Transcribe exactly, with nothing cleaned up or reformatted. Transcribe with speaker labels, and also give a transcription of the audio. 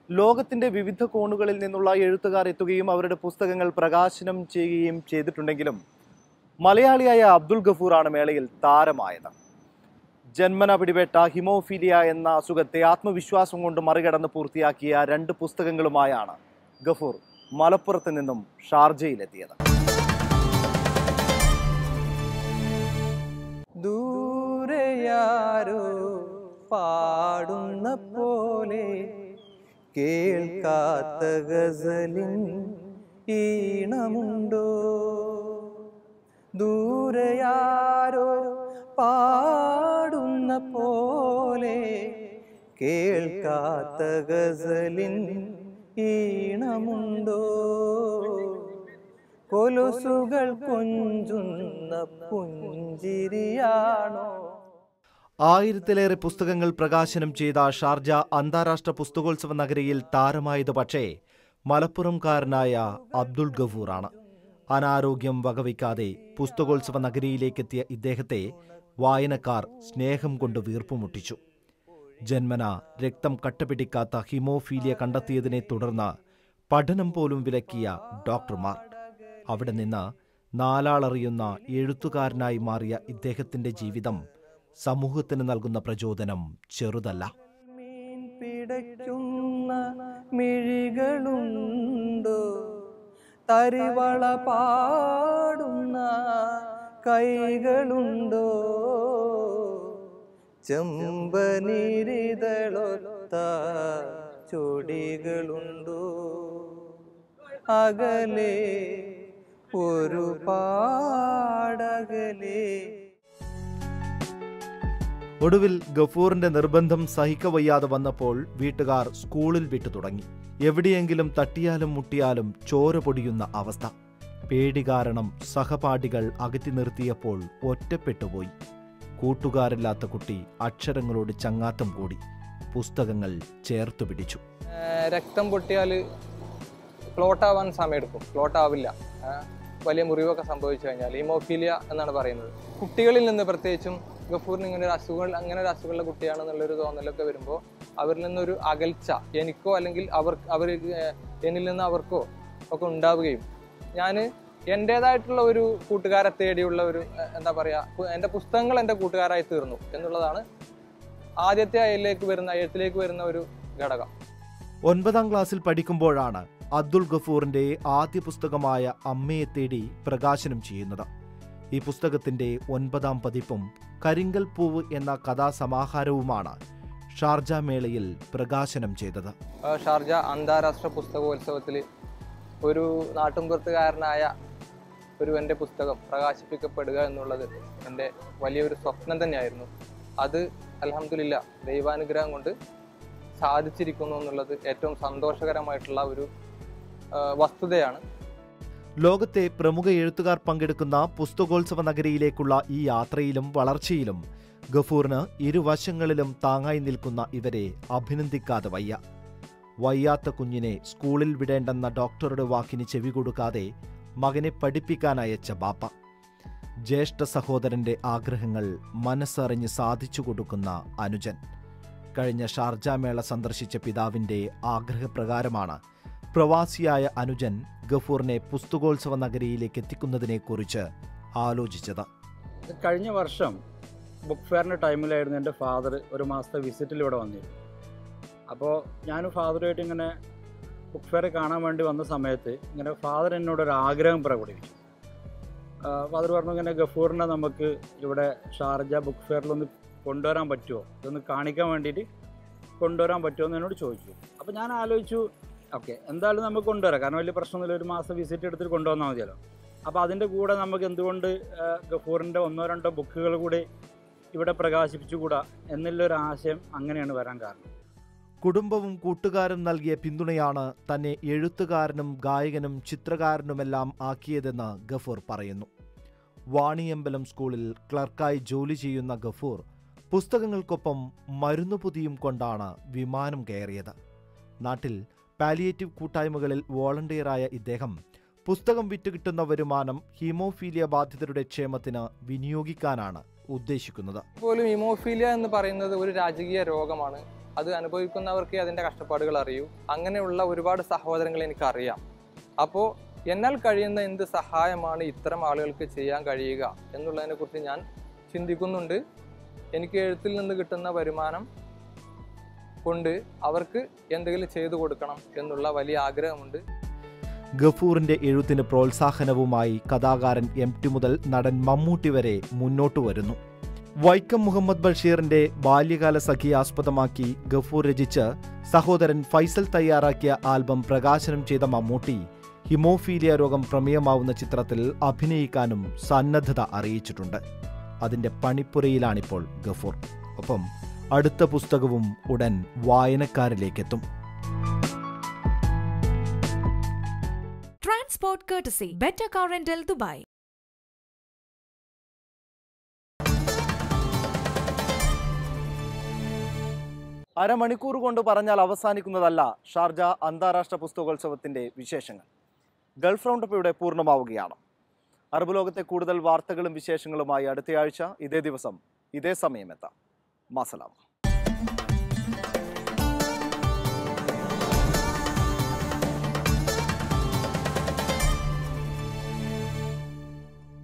Speaker 1: ലോകത്തിന്റെ വിവിധ കോണുകളിൽ നിന്നുള്ള എഴുത്തുകാർ എത്തുകയും അവരുടെ പുസ്തകങ്ങൾ പ്രകാശനം ചെയ്യുകയും ചെയ്തിട്ടുണ്ടെങ്കിലും മലയാളിയായ അബ്ദുൽ ഗഫൂറാണ് മേളയിൽ താരമായത്. ജന്മന പിടിപെട്ട ഹിമോഫീലിയ എന്ന അസുഖത്തെ ആത്മവിശ്വാസം കൊണ്ട് മറികടന്ന് പൂർത്തിയാക്കിയ രണ്ട് പുസ്തകങ്ങളുമായാണ് ഗഫൂർ മലപ്പുറത്ത് നിന്നും ഷാർജയിലെത്തിയത്.
Speaker 2: ദൂരെയാരോ പാടുന്ന പോലെ കേൾക്കാത്ത ഗസലിൻ ഈണമുണ്ടോ, ദൂരെയാരോ പാടുന്ന പോലെ കേൾക്കാത്ത ഗസലിൻ ഈണമുണ്ടോ, കൊലുസുകൾ കൊഞ്ചുന്ന പുഞ്ചിരിയാണോ.
Speaker 1: ആയിരത്തിലേറെ പുസ്തകങ്ങൾ പ്രകാശനം ചെയ്ത ഷാർജ അന്താരാഷ്ട്ര പുസ്തകോത്സവ നഗരിയിൽ താരമായത് പക്ഷേ മലപ്പുറംകാരനായ അബ്ദുൽ ഗഫൂറാണ്. അനാരോഗ്യം വകവയ്ക്കാതെ പുസ്തകോത്സവ നഗരിയിലേക്കെത്തിയ ഇദ്ദേഹത്തെ വായനക്കാർ സ്നേഹം കൊണ്ട് വീർപ്പുമുട്ടിച്ചു. ജന്മന രക്തം കട്ടപിടിക്കാത്ത ഹിമോഫീലിയ കണ്ടെത്തിയതിനെ തുടർന്ന് പഠനം പോലും വിലക്കിയ ഡോക്ടർമാർ. അവിടെ നിന്ന് നാലാളറിയുന്ന എഴുത്തുകാരനായി മാറിയ ഇദ്ദേഹത്തിന്റെ ജീവിതം സമൂഹത്തിന് നൽകുന്ന പ്രചോദനം ചെറുതല്ല.
Speaker 2: മീൻ പിടയ്ക്കുന്ന മിഴികളുണ്ടോ, തരിവള പാടുന്ന കൈകളുണ്ടോ, ചെമ്പനിരിതളൊത്ത ചൊടികളുണ്ടോ, അകലെ ഒരു പാടകലേ.
Speaker 1: ഒടുവിൽ ഗഫൂറിന്റെ നിർബന്ധം സഹിക്കവയ്യാതെ വന്നപ്പോൾ വീട്ടുകാർ സ്കൂളിൽ വിട്ടു തുടങ്ങി. എവിടെയെങ്കിലും തട്ടിയാലും മുട്ടിയാലും ചോര പൊടിയുന്ന അവസ്ഥ. പേടി കാരണം സഹപാഠികൾ അകറ്റി നിർത്തിയപ്പോൾ ഒറ്റപ്പെട്ടുപോയി. കൂട്ടുകാരില്ലാത്ത കുട്ടി അക്ഷരങ്ങളോട് ചങ്ങാത്തം കൂടി. പുസ്തകങ്ങൾ ചേർത്തു പിടിച്ചു.
Speaker 2: രക്തം പൊട്ടിയാൽ ക്ലോട്ടാവാൻ സമയമെടുക്കും, ക്ലോട്ടാവില്ല. വലിയ മുറിവൊക്കെ സംഭവിച്ചു കഴിഞ്ഞാൽ ഹീമോഫീലിയ എന്നാണ് പറയുന്നത്. കുട്ടികളിൽ നിന്ന് പ്രത്യേകിച്ചും ഗഫൂറിന് ഇങ്ങനെ ഒരു അസുഖങ്ങൾ അങ്ങനെ ഒരു അസുഖമുള്ള കുട്ടിയാണെന്നുള്ളൊരു തോന്നലൊക്കെ വരുമ്പോൾ അവരിൽ നിന്നൊരു അകൽച്ച എനിക്കോ അല്ലെങ്കിൽ അവർ അവർ എന്നിൽ നിന്ന് അവർക്കോ ഒക്കെ ഉണ്ടാവുകയും ഞാൻ എൻ്റേതായിട്ടുള്ള ഒരു കൂട്ടുകാരെ തേടിയുള്ള ഒരു എന്താ പറയുക, എൻ്റെ പുസ്തകങ്ങൾ എൻ്റെ കൂട്ടുകാരായി തീർന്നു എന്നുള്ളതാണ് ആദ്യത്തെ അയലിലേക്ക് വരുന്ന എഴുത്തിലേക്ക് വരുന്ന ഒരു ഘടകം.
Speaker 1: ഒൻപതാം ക്ലാസ്സിൽ പഠിക്കുമ്പോഴാണ് അബ്ദുൽ ഗഫൂറിന്റെ ആദ്യ പുസ്തകമായ അമ്മയെ തേടി പ്രകാശനം ചെയ്യുന്നത്. ഈ പുസ്തകത്തിന്റെ ഒൻപതാം പതിപ്പും കരിങ്കൽ പൂവ് എന്ന കഥാസമാഹാരവുമാണ് ഷാർജ മേളയിൽ പ്രകാശനം ചെയ്തത്.
Speaker 2: ഷാർജ അന്താരാഷ്ട്ര പുസ്തകോത്സവത്തിൽ ഒരു നാട്ടുംപുറത്തുകാരനായ ഒരു എൻ്റെ പുസ്തകം പ്രകാശിപ്പിക്കപ്പെടുക എന്നുള്ളത് എൻ്റെ വലിയൊരു സ്വപ്നം തന്നെയായിരുന്നു. അത് അൽഹംദുലില്ലാ ദൈവാനുഗ്രഹം കൊണ്ട് സാധിച്ചിരിക്കുന്നു എന്നുള്ളത് ഏറ്റവും സന്തോഷകരമായിട്ടുള്ള ഒരു വസ്തുതയാണ്.
Speaker 1: ലോകത്തെ പ്രമുഖ എഴുത്തുകാർ പങ്കെടുക്കുന്ന പുസ്തകോത്സവ നഗരിയിലേക്കുള്ള ഈ യാത്രയിലും വളർച്ചയിലും ഗഫൂറിന് ഇരുവശങ്ങളിലും താങ്ങായി നിൽക്കുന്ന ഇവരെ അഭിനന്ദിക്കാതെ വയ്യ. വയ്യാത്ത കുഞ്ഞിനെ സ്കൂളിൽ വിടേണ്ടെന്ന ഡോക്ടറുടെ വാക്കിന് ചെവി കൊടുക്കാതെ മകനെ പഠിപ്പിക്കാനയച്ച ബാപ്പ, ജ്യേഷ്ഠ സഹോദരന്റെ ആഗ്രഹങ്ങൾ മനസ്സറിഞ്ഞ് സാധിച്ചു കൊടുക്കുന്ന അനുജൻ. കഴിഞ്ഞ ഷാർജ മേള സന്ദർശിച്ച പിതാവിന്റെ ആഗ്രഹപ്രകാരമാണ് പ്രവാസിയായ അനുജൻ ഗഫൂറിനെ പുസ്തകോത്സവ നഗരിയിലേക്ക് എത്തിക്കുന്നതിനെക്കുറിച്ച് ആലോചിച്ചത്.
Speaker 3: കഴിഞ്ഞ വർഷം ബുക്ക് ഫെയറിൻ്റെ ടൈമിലായിരുന്നു എൻ്റെ ഫാദർ ഒരു മാസത്തെ വിസിറ്റിൽ ഇവിടെ വന്നിരുന്നു. അപ്പോൾ ഞാനും ഫാദറുമായിട്ട് ഇങ്ങനെ ബുക്ക് ഫെയർ കാണാൻ വേണ്ടി വന്ന സമയത്ത് ഇങ്ങനെ ഫാദർ എന്നോടൊരു ആഗ്രഹം പ്രകടിപ്പിച്ചു. ഫാദർ പറഞ്ഞു, ഇങ്ങനെ ഗഫൂറിനെ നമുക്ക് ഇവിടെ ഷാർജ ബുക്ക് ഫെയറിലൊന്ന് കൊണ്ടുവരാൻ പറ്റുമോ, ഇതൊന്ന് കാണിക്കാൻ വേണ്ടിയിട്ട് കൊണ്ടുവരാൻ പറ്റുമോ എന്ന് എന്നോട് ചോദിച്ചു. അപ്പോൾ ഞാൻ ആലോചിച്ചു, ഓക്കെ എന്തായാലും നമുക്ക് കൊണ്ടുവരാം, കാരണം വലിയ പ്രശ്നമൊന്നുമില്ല, ഒരു മാസം വിസിറ്റ് എടുത്തിട്ട് കൊണ്ടുവന്നാൽ മതിയല്ലോ. അപ്പോൾ അതിൻ്റെ കൂടെ നമുക്ക് എന്തുകൊണ്ട് ഗഫൂറിൻ്റെ ഒന്നോ രണ്ടോ ബുക്കുകൾ കൂടി ഇവിടെ പ്രകാശിപ്പിച്ചുകൂടാ എന്നുള്ളൊരു ആശയം അങ്ങനെയാണ് വരാൻ കാരണം.
Speaker 1: കുടുംബവും കൂട്ടുകാരും നൽകിയ പിന്തുണയാണ് തന്നെ എഴുത്തുകാരനും ഗായകനും ചിത്രകാരനുമെല്ലാം ആക്കിയതെന്ന് ഗഫൂർ പറയുന്നു. വാണിയമ്പലം സ്കൂളിൽ ക്ലർക്കായി ജോലി ചെയ്യുന്ന ഗഫൂർ പുസ്തകങ്ങൾക്കൊപ്പം മരുന്നുപൊതിയും കൊണ്ടാണ് വിമാനം കയറിയത്. നാട്ടിൽ പാലിയേറ്റീവ് കൂട്ടായ്മകളിൽ വോളണ്ടിയറായ ഇദ്ദേഹം പുസ്തകം വിറ്റുകിട്ടുന്ന വരുമാനം ഹീമോഫീലിയ ബാധിതരുടെ ക്ഷേമത്തിന് വിനിയോഗിക്കാനാണ് ഉദ്ദേശിക്കുന്നത്.
Speaker 2: പോലും ഹീമോഫീലിയ എന്ന് പറയുന്നത് ഒരു രാജകീയ രോഗമാണ്. അത് അനുഭവിക്കുന്നവർക്കേ അതിൻ്റെ കഷ്ടപ്പാടുകൾ അറിയൂ. അങ്ങനെയുള്ള ഒരുപാട് സഹോദരങ്ങൾ എനിക്കറിയാം. അപ്പോൾ എന്നാൽ കഴിയുന്ന എന്ത് സഹായമാണ് ഇത്തരം ആളുകൾക്ക് ചെയ്യാൻ കഴിയുക എന്നുള്ളതിനെക്കുറിച്ച് ഞാൻ ചിന്തിക്കുന്നുണ്ട്. എനിക്ക് എഴുത്തിൽ നിന്ന് കിട്ടുന്ന വരുമാനം കൊണ്ട് അവർക്ക് എന്തെങ്കിലും ചെയ്തു കൊടുക്കണം എന്നുള്ള വലിയ ആഗ്രഹമുണ്ട്.
Speaker 1: ഗഫൂറിന്റെ എഴുത്തിന് പ്രോത്സാഹനവുമായി കഥാകാരൻ എം ടി മുതൽ നടൻ മമ്മൂട്ടി വരെ മുന്നോട്ടു വരുന്നു. വൈക്കം മുഹമ്മദ് ബഷീറിന്റെ ബാല്യകാല സഖിയെ ആസ്പദമാക്കി ഗഫൂർ രചിച്ച് സഹോദരൻ ഫൈസൽ തയ്യാറാക്കിയ ആൽബം പ്രകാശനം ചെയ്ത മമ്മൂട്ടി ഹിമോഫീലിയ രോഗം പ്രമേയമാവുന്ന ചിത്രത്തിൽ അഭിനയിക്കാനും സന്നദ്ധത അറിയിച്ചിട്ടുണ്ട്. അതിന്റെ പണിപ്പുരയിലാണിപ്പോൾ ഗഫൂർ. ഒപ്പം അടുത്ത പുസ്തകവും ഉടൻ വായനക്കാരിലേക്കെത്തും.
Speaker 4: Transport courtesy Better Car Rental Dubai.
Speaker 1: അരമണിക്കൂർ കൊണ്ട് പറഞ്ഞാൽ അവസാനിക്കുന്നതല്ല ഷാർജ അന്താരാഷ്ട്ര പുസ്തകോത്സവത്തിന്റെ വിശേഷങ്ങൾ. ഗൾഫ് റൗണ്ടപ്പ് ഇവിടെ പൂർണ്ണമാവുകയാണ്. അറബ് ലോകത്തെ കൂടുതൽ വാർത്തകളും വിശേഷങ്ങളുമായി അടുത്തയാഴ്ച ഇതേ ദിവസം ഇതേ സമയം എത്താം. മസലാം.